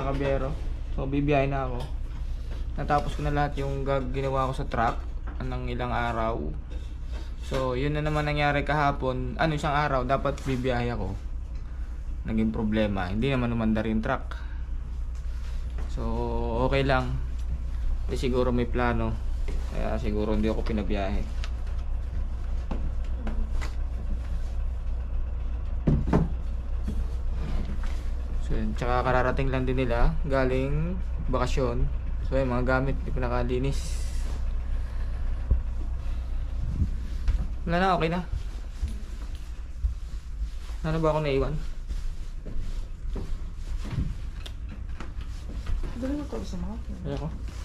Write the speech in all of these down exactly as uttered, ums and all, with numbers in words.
kabiyero. So bibiyahe na ako. Natapos ko na lahat yung ginawa ko sa truck ng ilang araw. So yun na naman nangyari kahapon. Ano, isang araw dapat bibiyahe ako. Naging problema, hindi naman umandar yung truck. So okay lang. Eh, siguro may plano. Kaya siguro hindi ako pinabiyahe. So yun, tsaka kararating lang din nila galing bakasyon. So yung mga gamit hindi pa nakalinis. Wala na, okay na. Ano ba ako naiwan? Dali mo ito sa mga Ayoko.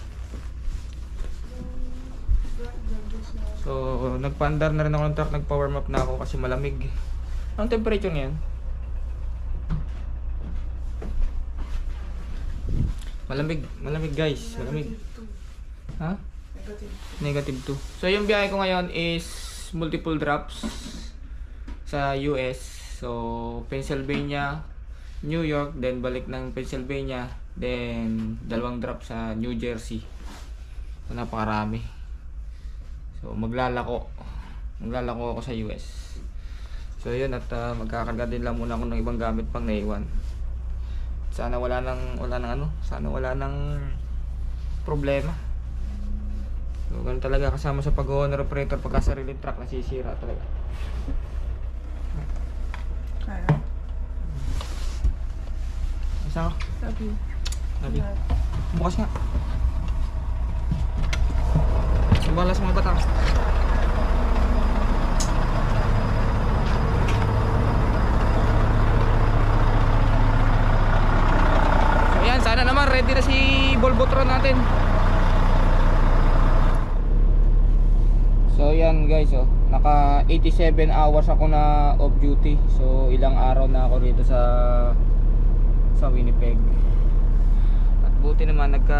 So, nagpa-andar na rin ako ng truck, nagpa-warm up na ako kasi malamig. Anong temperature niyan? Malamig, malamig guys, malamig. Ha? Negative two. So, yung biyahe ko ngayon is multiple drops sa U S. So, Pennsylvania, New York, then balik ng Pennsylvania, then dalawang drop sa New Jersey. So, napakarami. So maglalako Maglalako ako sa U S. So yun, at uh, magkakarga din lang muna ako ng ibang gamit pang naiwan. Sana wala nang wala nang ano, sana wala nang problema. So ganun talaga kasama sa pag-owner operator, pagka sariling truck nasisira talaga. kaya. Isa ko? Sabi. Sabi. Bukas nga. Balas mga bata. So yan, sana naman ready na si Volvotron natin. So yan guys, oh, naka eighty-seven hours ako na off duty. So ilang araw na ako rito sa sa Winnipeg. At buti naman nagka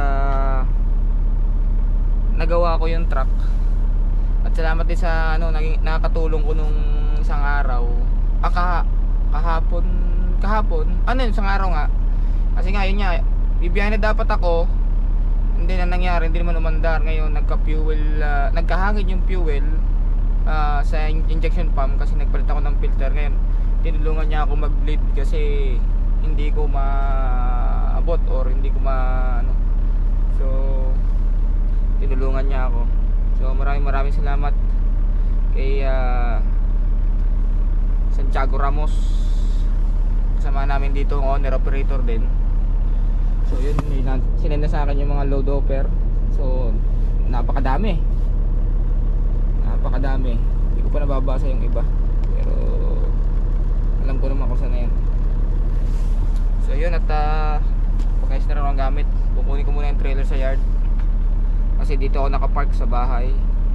nagawa ko yung truck. At salamat din sa ano, naging nakakatulong ko nung isang araw. Ah, kaha, kahapon, kahapon. Ano yun, isang araw nga. Kasi nga yun nga, bibiyahe na dapat ako. Hindi na nangyari, hindi naman umandar. Ngayon nagka-fuel, uh, nagkahangin yung fuel uh, sa injection pump kasi nagpalit ako ng filter. Ngayon tinulungan niya ako mag-bleed kasi hindi ko maabot or hindi ko ma ano. So tinulungan niya ako. So maraming maraming salamat kay uh, Santiago Ramos, kasama namin dito, owner operator din. So yun, sinenda sa akin yung mga load offer. So napakadami Napakadami Hindi ko pa nababasa yung iba, pero alam ko naman kung saan na yan. So yun, at uh, pagkais na rin ang gamit. Kukunin ko muna yung trailer sa yard kasi dito ako nakapark sa bahay.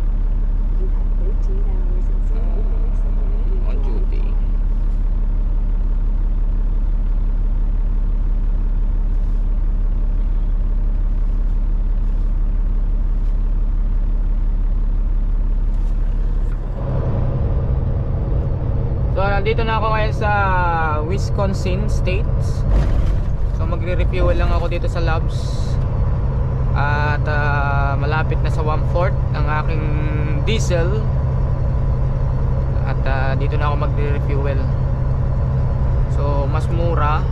uh, On duty. So nandito na ako ngayon sa Wisconsin State. So magre-refuel lang ako dito sa Love's. At uh, malapit na sa one fourth ang aking diesel. At uh, dito na ako magre-refuel. So mas mura.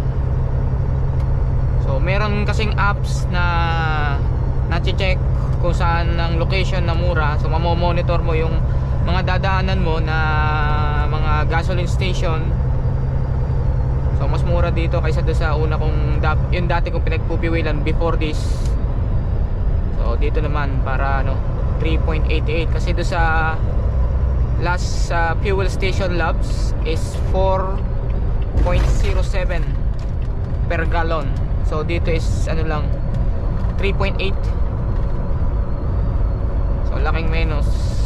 So meron kasing apps na na-check kung saan ang location na mura. So mamomonitor mo yung mga dadaanan mo na mga gasoline station. So mas mura dito kaysa doon sa una kong yung dati kong pinagpupiwilan before this. So dito naman para ano three point eight eight, kasi doon sa last uh, fuel station Love's is four point zero seven per gallon. So dito is ano lang three point eight. So laking menos.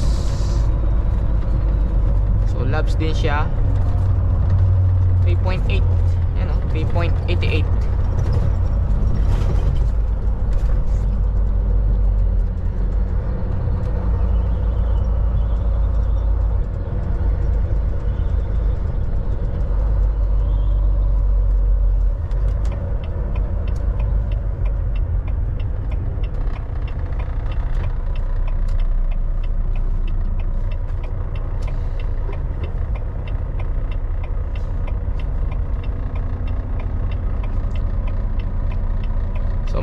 So Love's din siya three point eight. Yan o, three point eight eight.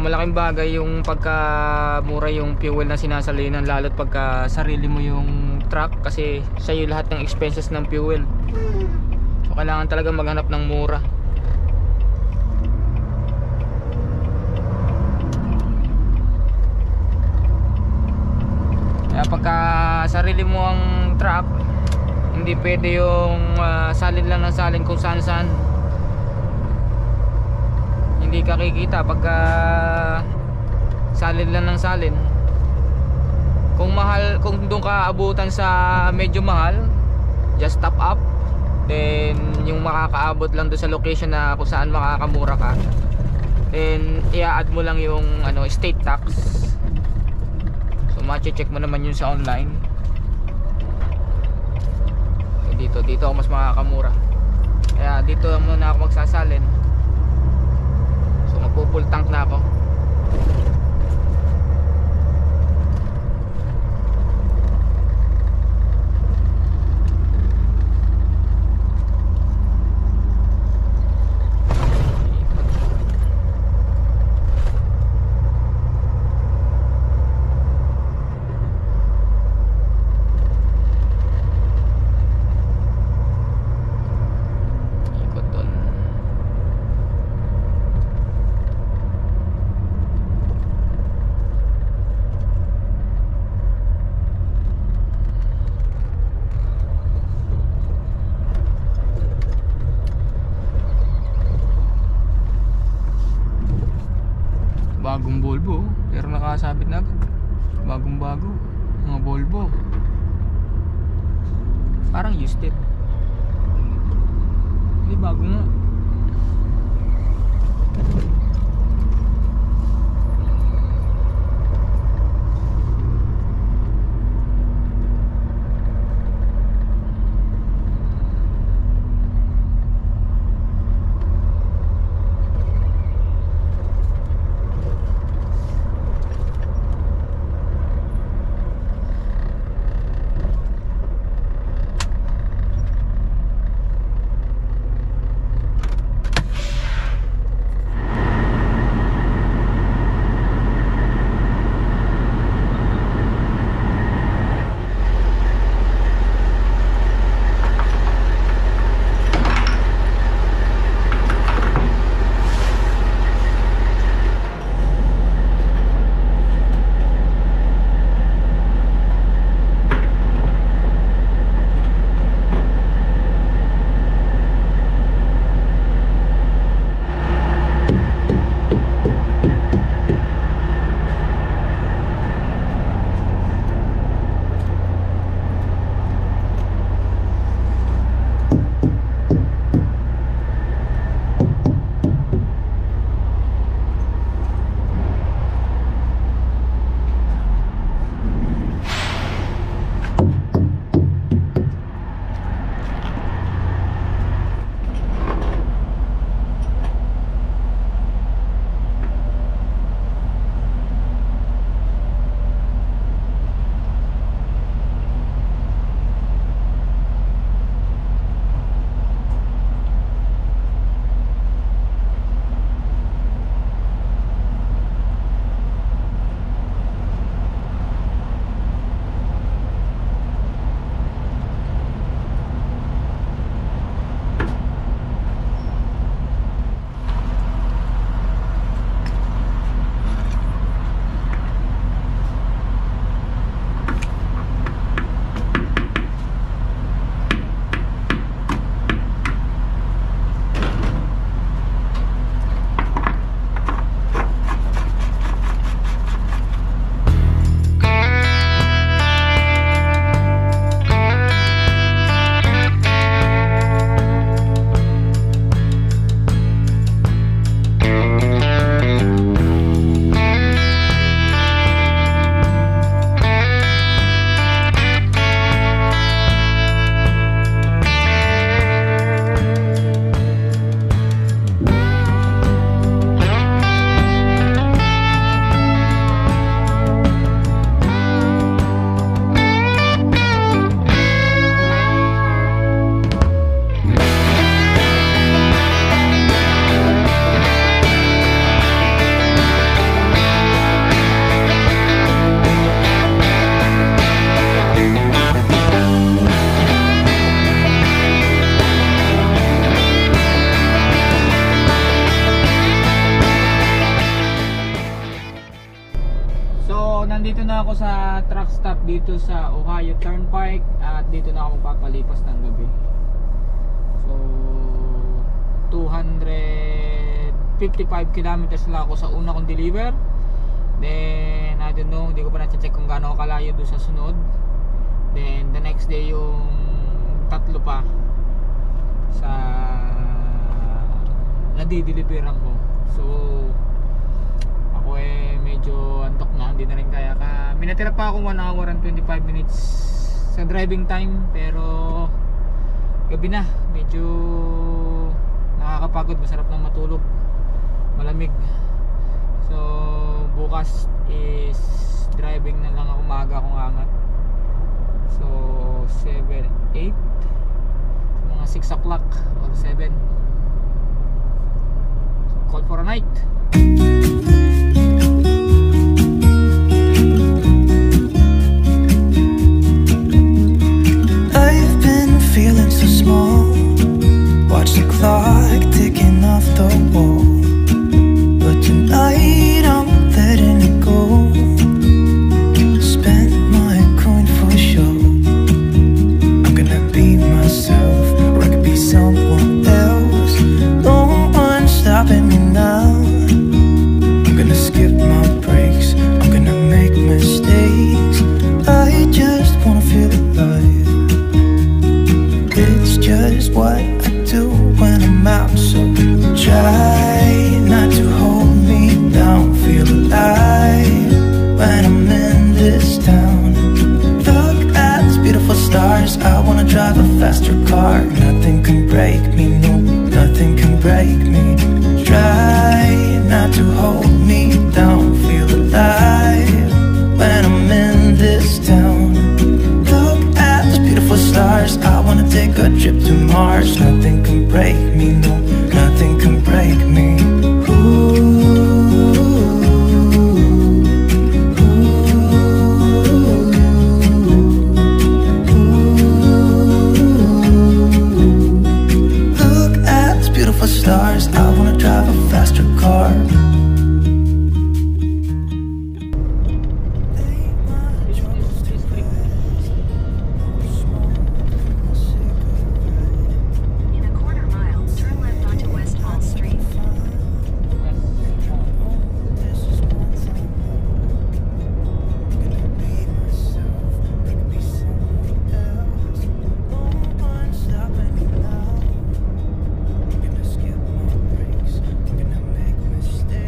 malaking bagay yung pagka mura yung fuel na sinasalinan, lalo't pagka sarili mo yung truck, kasi sa'yo lahat ng expenses ng fuel. So kailangan talaga maghanap ng mura. Kaya pagka sarili mo ang truck, hindi pwede yung uh, salin lang ng salin kung saan saan. Hindi ka kikita pagka salin lang ng salin. Kung mahal, kung doon ka abutan sa medyo mahal, just top up. Then yung makakaabot lang doon sa location na kung saan makakamura ka, then i-add mo lang yung ano, state tax. So ma-check mo naman yun sa online. So, dito, dito ako mas makakamura. Kaya dito muna ako magsasalin. Magpo-full tank na ako. Bagong Volvo, pero nakasabit na agad. Bagong bago mga Volvo, parang used it. Hindi, bago nga. dito sa Ohio Turnpike at dito na ako magpapalipas ng gabi. So two hundred fifty-five kilometers lang ako sa una kong deliver. Then I don't know, hindi ko pa na-check kung gaano kalayo doon sa sunod. Then the next day yung tatlo pa sa nadideliveran ko. So ako eh medyo antok na, hindi na rin kaya ka. Minatira pa ako one hour and twenty-five minutes sa driving time, pero gabi na, medyo nakakapagod, masarap nang matulog, malamig. So bukas is driving na lang ako, maaga akong angat. So seven, eight, mga six o'clock or seven. So, call for a night. I've been feeling so small. Watch the clock ticking off the wall. But tonight I'm letting it go. Spend my coin for sure. I'm gonna be myself, or I could be someone else. No one's stopping me now. I'm gonna skip my breaks, I'm gonna make mistakes. I just wanna feel alive. It's just what I do when I'm out, so try not to hold me down. Feel alive when I'm in this town. Look at these beautiful stars, I wanna drive a faster car. Nothing can break me, no, nothing can break me. Try not to hold me down. Feel alive when I'm in this town. Look at these beautiful stars, I wanna take a trip to Mars. Nothing can break me, no, nothing can break me. Look at these beautiful stars, I wanna drive a faster car. In a quarter mile, turn left onto West Hall Street. Skip my breaks, I'm gonna make mistakes.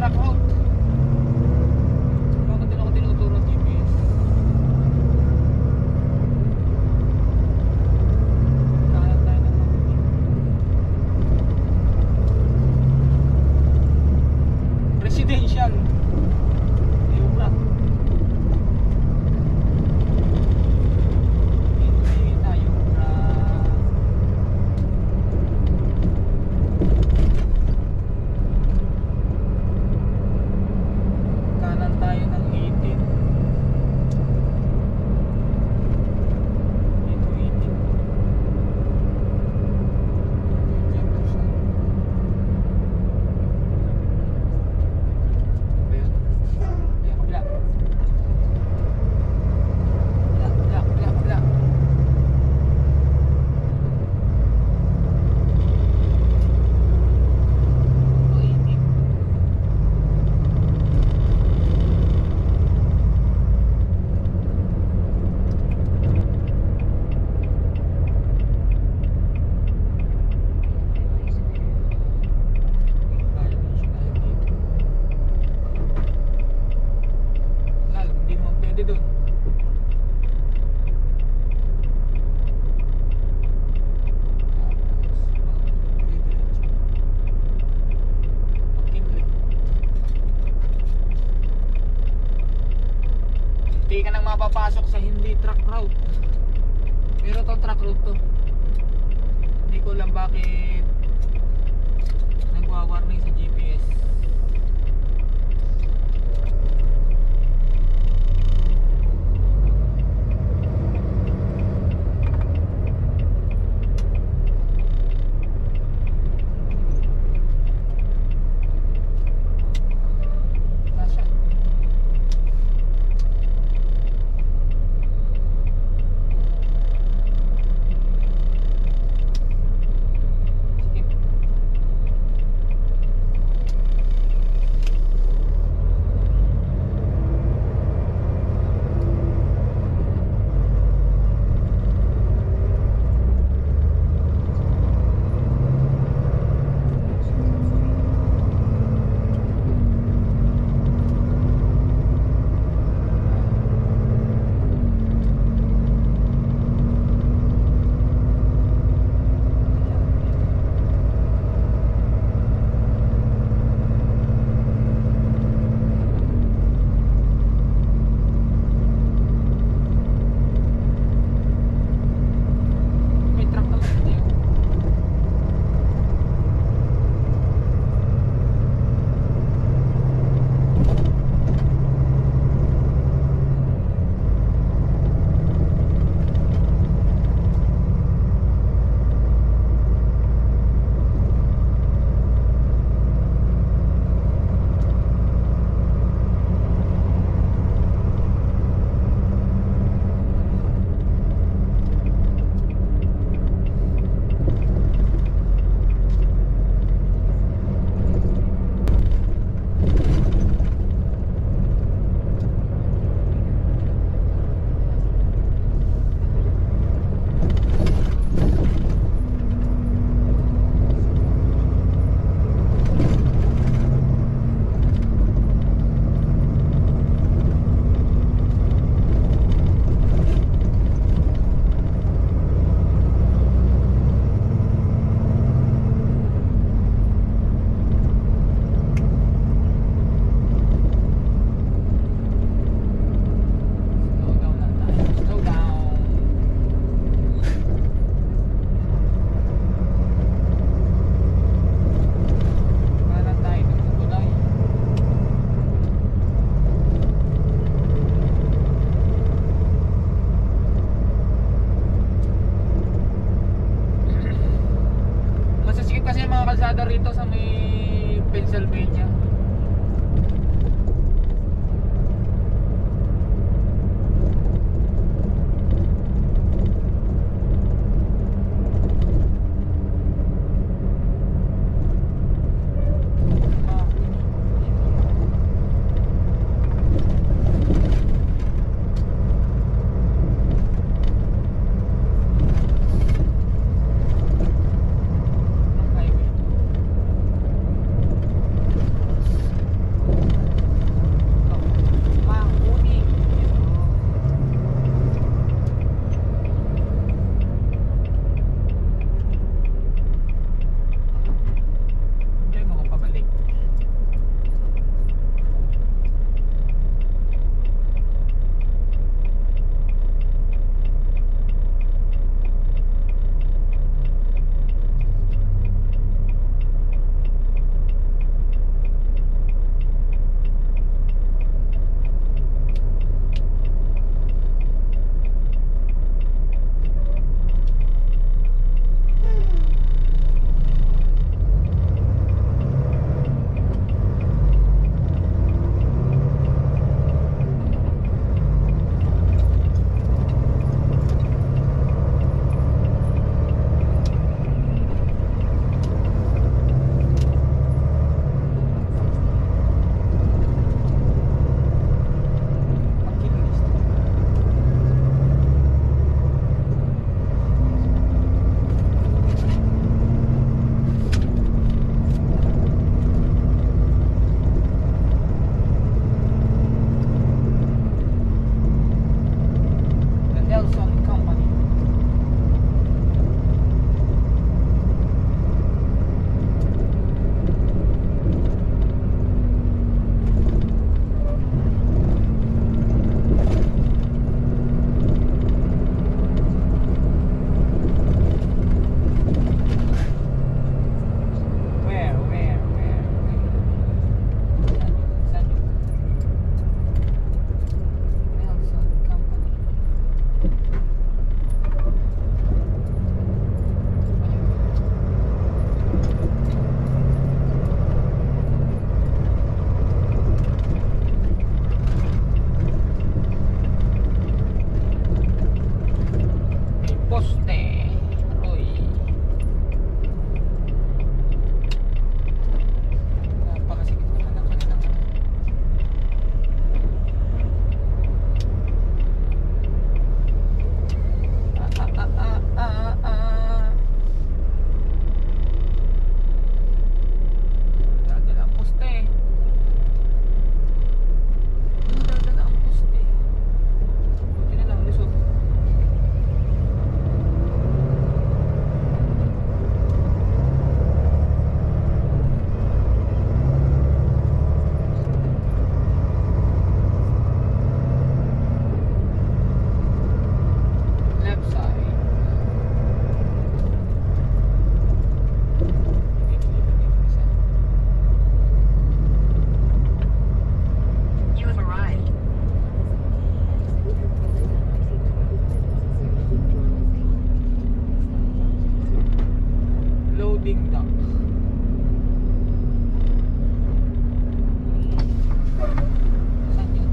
truck route. Bakit din ako tinuturo ng G P S? Kanan tayo ng mabuti. Residential. Ayun na. Hindi tayo na kanan tayo ng eighteen. Dito eighteen. Ayun. Ayun, kabila. Kabila, kabila, kabila, kabila. Ito, eighteen. Lal, hindi naman pwede dun. Hindi ka nang mapapasok sa hindi truck route. Pero to truck route to. Hindi ko alam bakit nagwa-warning sa G P S. Nasaan? Sige. May truck na lang tayo. Slow down lang tayo. Slow down. Kanan tayo ng Mugulay. Masasikip kasi yung mga kalsada rito sa may Pennsylvania. Highway. dock. Saan yun?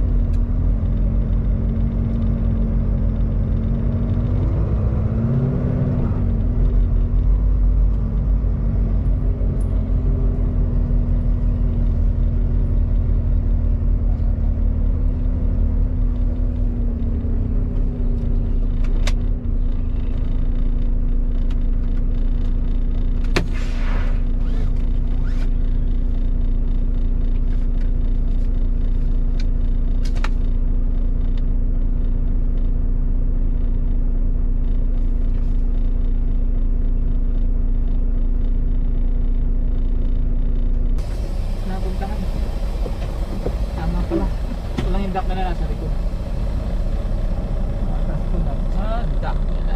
Napuntahan. Tama pala. Ito lang yung dock na nasa likod. Atas ko na. Ah, dock nila.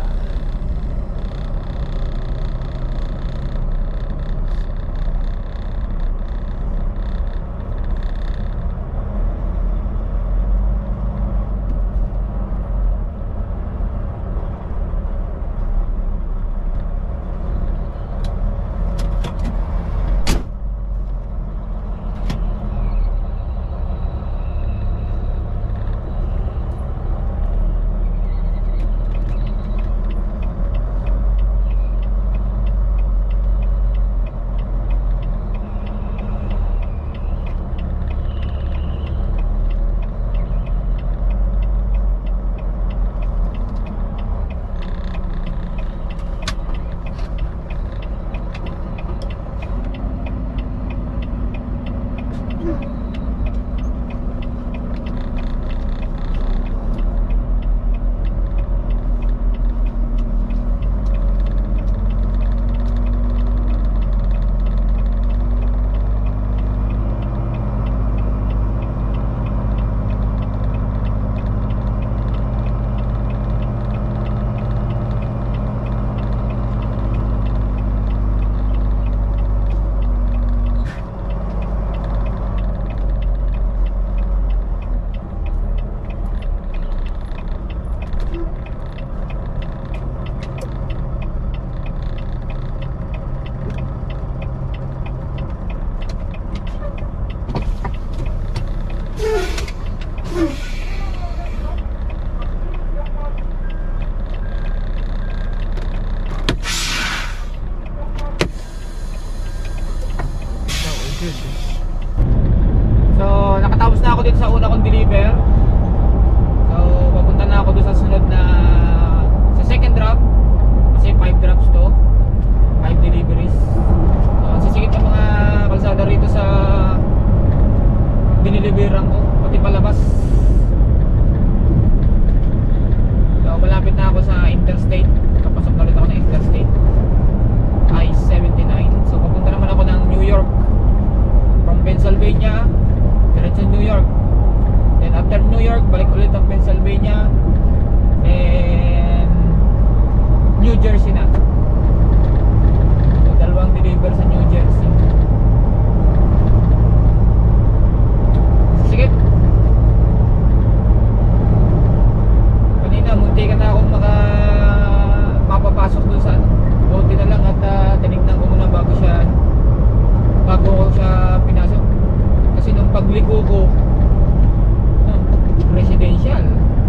So, nakatapos na ako dito sa una kong deliver. So, papunta na ako doon sa sunod na sa second drop. Kasi five drops to, five deliveries. So, sisigit ng mga kalsada rito sa diniliveran ko, pati palabas. So, malapit na ako sa interstate. Kapasok na ulit ako ng interstate I seventy-nine. So, papunta naman ako ng New York. From Pennsylvania, diretso New York. Then after New York, balik ulit ang Pennsylvania. And New Jersey na. So, dalawang deliver sa New Jersey. Sige. Kanina, munti ka na akong maka mapapasok dun sa ano. Buti na lang at uh, tinignan ko muna bago siya bago ko siya pinasok. Kasi nung pagliko ko, no, residential,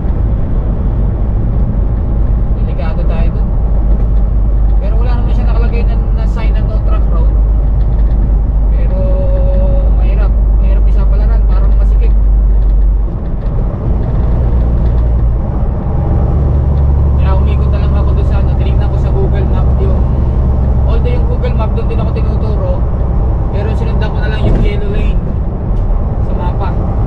delikado tayo dun. Pero wala naman siya nakalagay na, na sign na no truck road. Pero mahirap, mahirap isapalaran, parang masikip. Kaya umikot na lang ako doon sa ano, tinignan ko sa Google Map yung, although yung Google Map doon din ako tinuturo, pero sinundan ko na lang yung yellow lane sa mapa.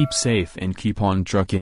Keep safe and keep on trucking.